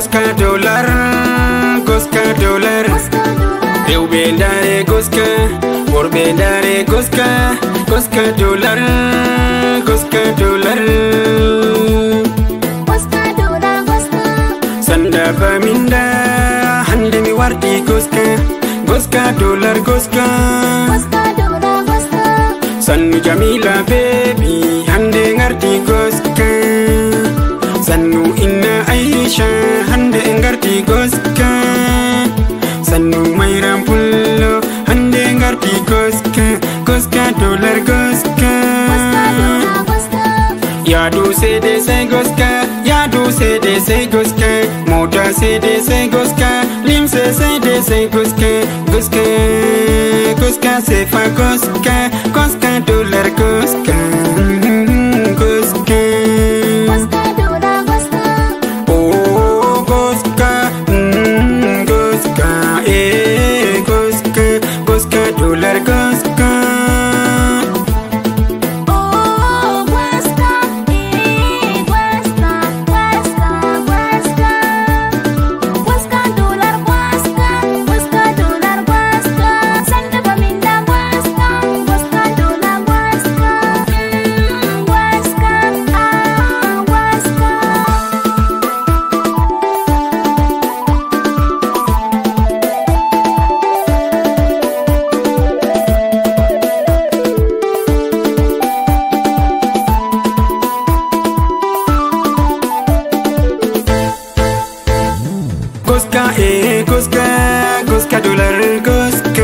Goska dollar, goska dollar. Rewɓe ndare goska, worɓe ndare goska. Goska dollar, goska dollar. Goska dollar, goska. Sanda baminda, hande mi warti goska. Goska dollar, goska. Goska dollar, goska. Sannu Jamila baby, hande ngarti goska. Sannu inna Aisha, hande ngarti goska. Sannu Mayram pullo, hande ngarti goska. Goska dollar, goska. Goska dollar, goska. Yadu sede say goska, yadu sede say goska. Mota sede say goska, limse sede say goska. Goska, goska sefa goska. Goska dollar, goska. Goska. Goska dollar, goska. Oh, goska, goska, goska. Goska dollar, goska. Oh, goska, goska, goska, goska. Goska dollar, goska. Goska dollar, goska. Sanda baminda goska. Goska dollar, goska. Goska, goska. Goska, goska, goska dollar, goska.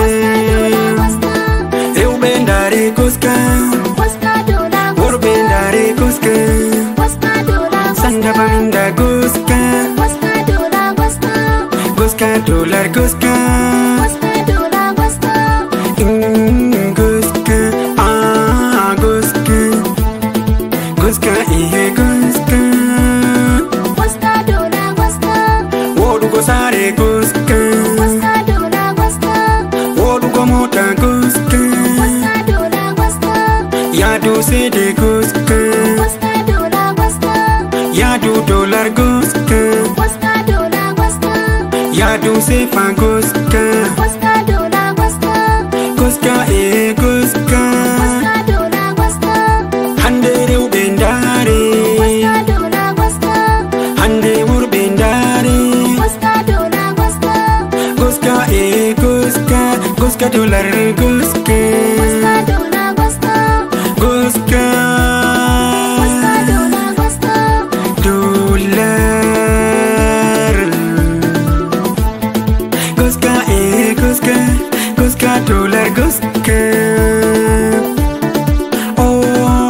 Rewɓe ndare goska, Goska dollar, worɓe ndare goska. goska dollar, Sanda baminda goska. goska dollar, goska. Goska dollar, goska. Goska dollar, goska. Goska, goska. Goska, goska. Goska dollar, goska. Woɗugo sare goska. Goska dollar, goska. Woɗugo mota goska. Goska dollar, goska. Yadu sede goska. Goska dollar, goska. Yadu dollar goska. Goska dollar, goska. Yadu sefa goska. Goska dollar, goska. Goska, goska. Goska dollar, goska. Hande rewɓe ndare. Goska dollar, goska. Hande worɓe ndare. Goska dollar, goska. Goska, goska. Goska dollar, goska. Goska dollar, goska. Goska. Goska dollar, goska. Dollar. Goska, goska. Goska dollar, goska. Oh,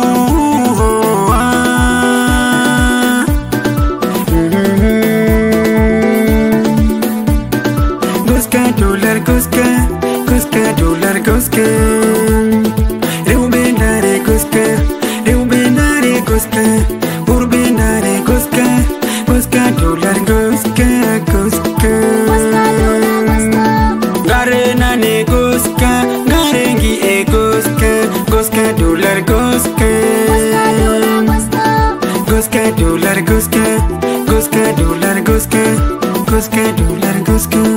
Goska dollar, goska. Goska dollar, goska. Rewɓe ndare goska. Rewɓe ndare goska. Worɓe ndare goska. Goska dollar, goska. Goska. Goska dollar, goska. Ngare nane goska. Ngare ngi'e goska. Goska dollar, goska. Goska dollar, goska. Goska dollar, goska. Goska dollar, goska. Goska dollar, goska.